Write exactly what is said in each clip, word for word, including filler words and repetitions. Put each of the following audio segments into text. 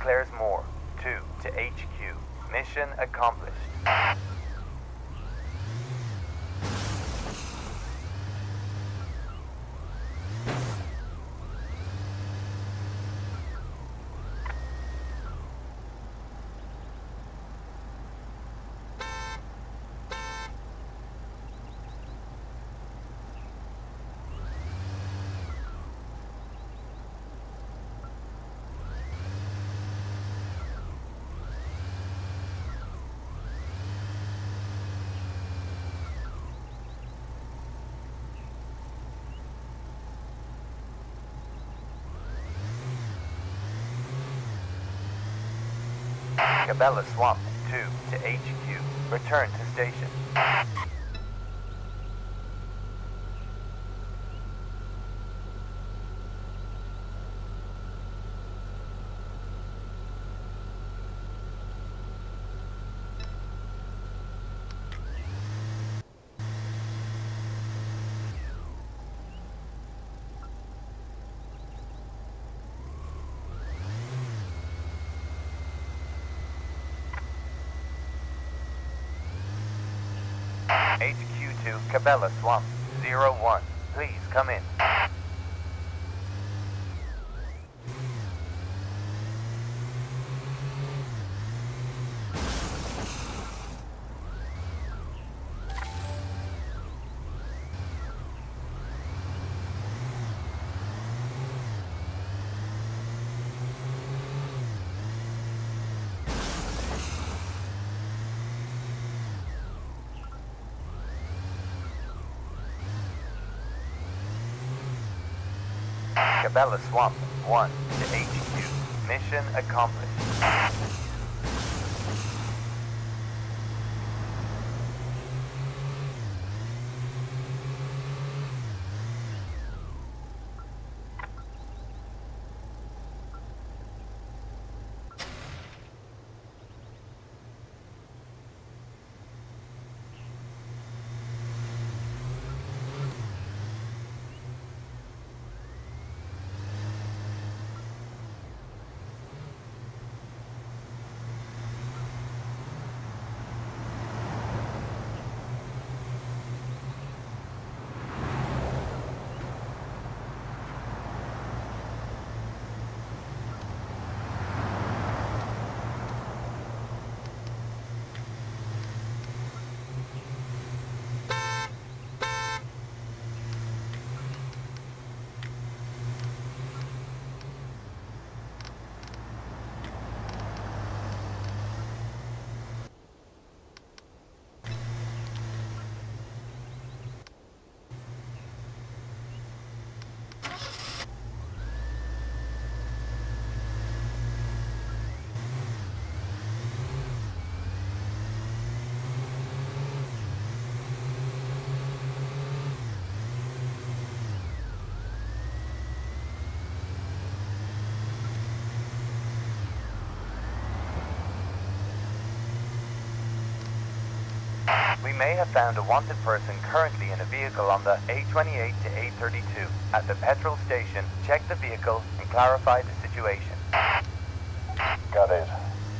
declares more. two to H Q. Mission accomplished. Cabela Swamp, two to H Q. Return to station. H Q to Cabela Swamp, zero one. Please come in. Cabela Swamp, one to H Q. Mission accomplished. We may have found a wanted person currently in a vehicle on the A twenty-eight to A thirty-two. At the petrol station, check the vehicle and clarify the situation. Got it.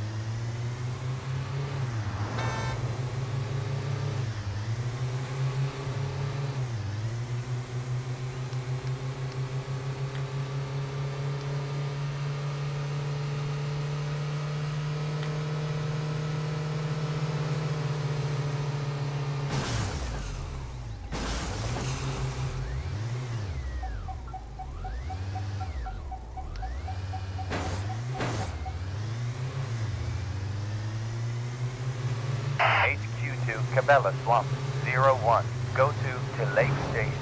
H Q to Cabela Swamp, zero one. Go to to Lake Station.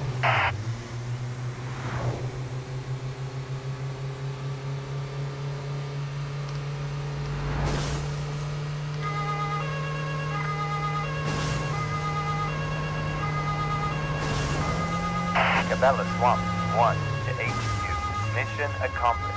Cabela Swamp, one to H Q. Mission accomplished.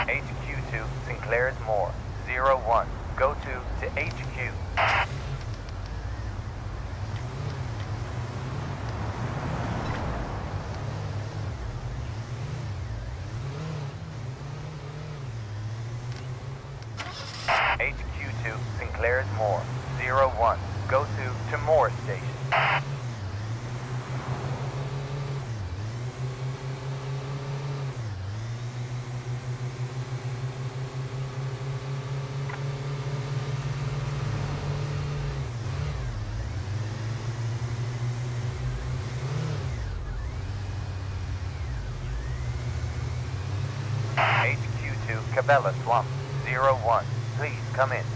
H Q to Sinclair's Moor. zero one. Go to to H Q. H Q to Sinclair's Moor. zero one. Go to to Moor Station. H Q to Cabela Swamp. zero one. Please come in.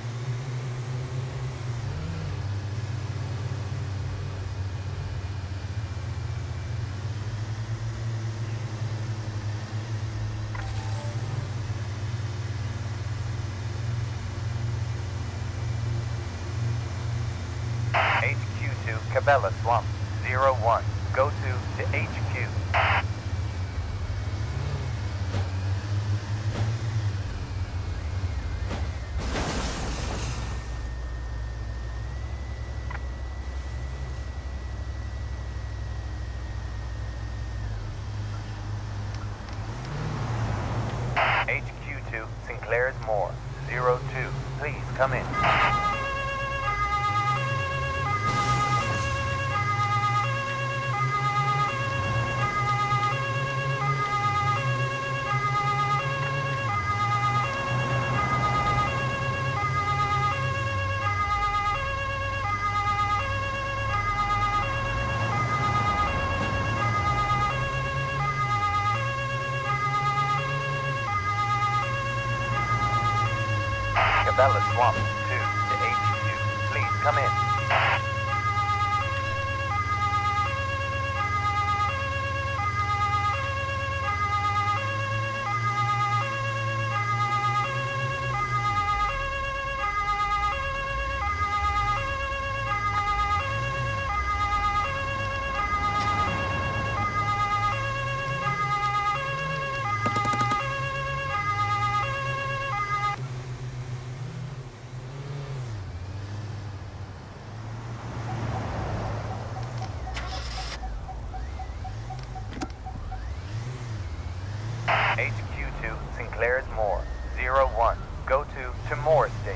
H Q to Cabela Swamp. zero one. Go to to H Q. H Q to Sinclair's Moor. zero two. Please come in. Cabela Swamp two to H Q. Please come in. H Q to Sinclair's Moor. zero one. Go to to Moor Station.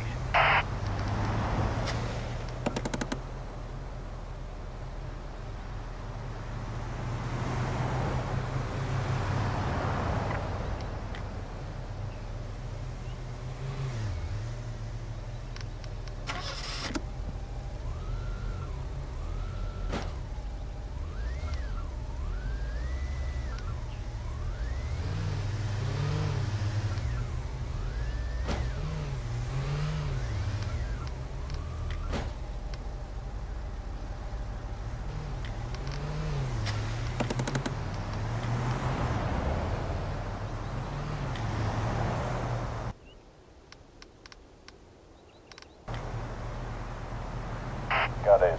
Got it.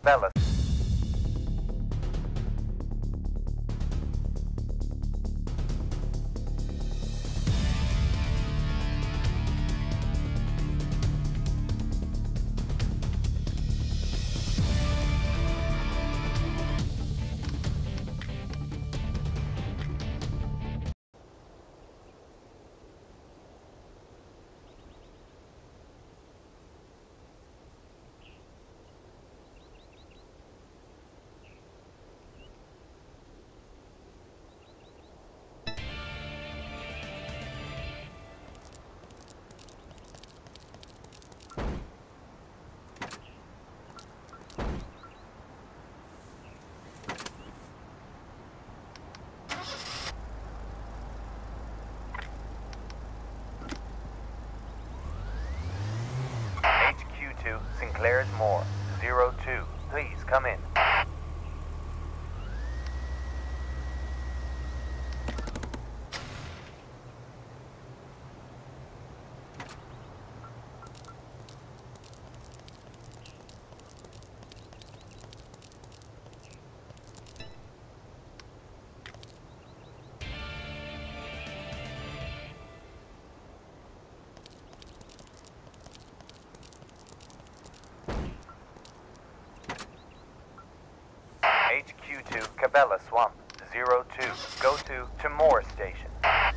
Cabela. Sinclair's Moore, zero two. Please come in. H Q two, Cabela Swamp, zero two. Go to to Moore Station.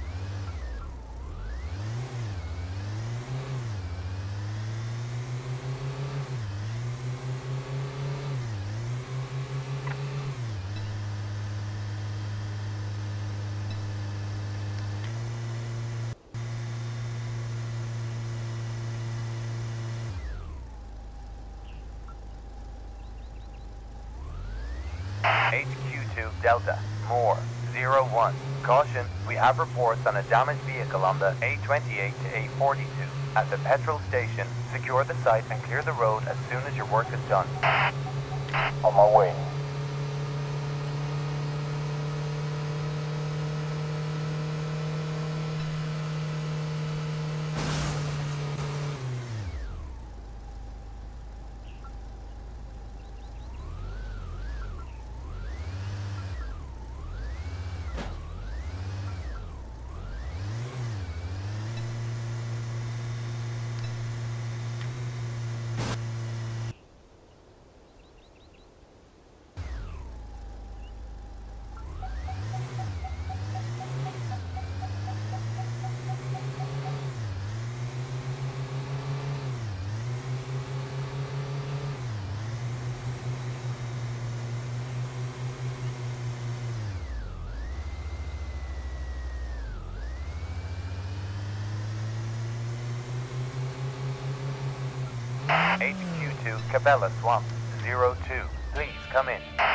H Q two Delta, Moore, zero one. Caution, we have reports on a damaged vehicle on the A twenty-eight to A forty-two. At the petrol station, secure the site and clear the road as soon as your work is done. On my way. H Q two Cabela Swamp, zero two. Please come in.